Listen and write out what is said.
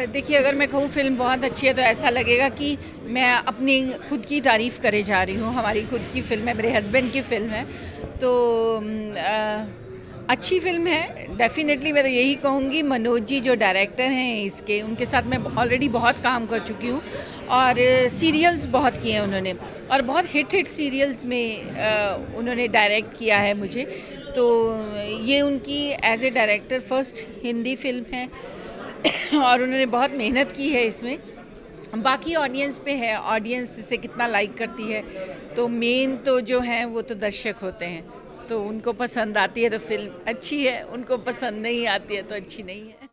देखिए, अगर मैं कहूँ फ़िल्म बहुत अच्छी है तो ऐसा लगेगा कि मैं अपनी खुद की तारीफ़ करे जा रही हूँ। हमारी खुद की फ़िल्म है, मेरे हस्बैंड की फ़िल्म है। तो अच्छी फ़िल्म है, डेफ़िनेटली मैं तो यही कहूँगी। मनोज जी जो डायरेक्टर हैं इसके, उनके साथ मैं ऑलरेडी बहुत काम कर चुकी हूँ और सीरियल्स बहुत किए हैं उन्होंने और बहुत हिट सीरियल्स में उन्होंने डायरेक्ट किया है मुझे। तो ये उनकी as a director first Hindi film है और उन्होंने बहुत मेहनत की है इसमें। बाकी ऑडियंस पे है, ऑडियंस इसे कितना लाइक करती है। तो मेन तो जो हैं वो तो दर्शक होते हैं, तो उनको पसंद आती है तो फिल्म अच्छी है, उनको पसंद नहीं आती है तो अच्छी नहीं है।